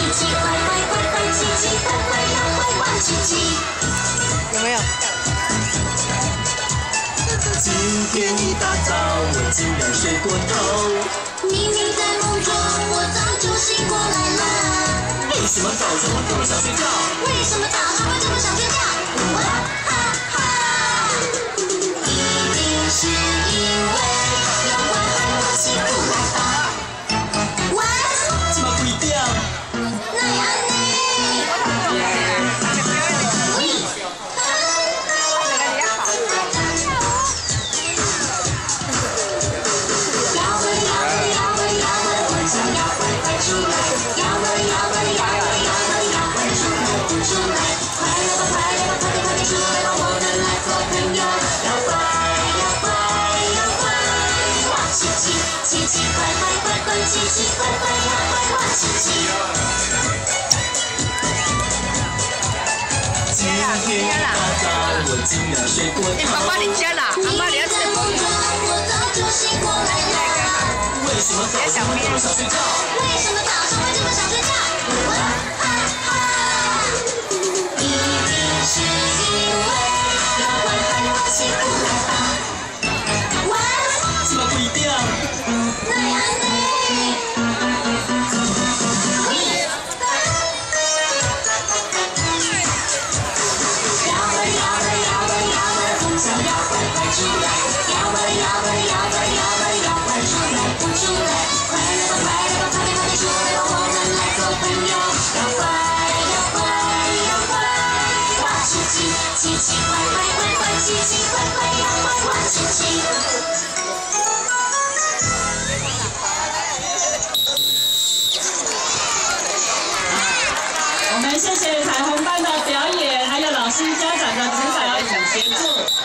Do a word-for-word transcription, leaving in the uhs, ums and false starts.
奇快快快快奇奇快快要快玩奇奇。 有没有？ 今天一大早我竟然睡过头， 明明在梦中我早就醒过来了。 为什么早上会这么想睡觉？ 为什么早上会这么想睡觉？哇哈哈！一定是因为有坏坏我起不来吧？哇！ 怎么不一定？ 那样呢？奇奇快快快快奇奇快快要快玩奇奇。 今天一大早我竟然睡过头。 哎，爸爸你家啦，阿妈你要吃梦中我早就醒过来了。 为什么早上会这么想睡觉？ 为什么早上会这么想睡觉？哇哈哈！一定是因为有坏坏我起不来吧？哇！ 怎么不一定？ 那样呢？摇吧摇吧摇吧摇吧，风向要快快出来！摇吧摇吧摇吧摇吧摇，快出来不出来？快来吧快来吧，快点快点出来吧，我们来做朋友！要快要快要快，哇奇奇奇奇快快快快奇奇快快要快哇奇奇！ 我们谢谢彩虹班的表演，还有老师、家长的指导与协助。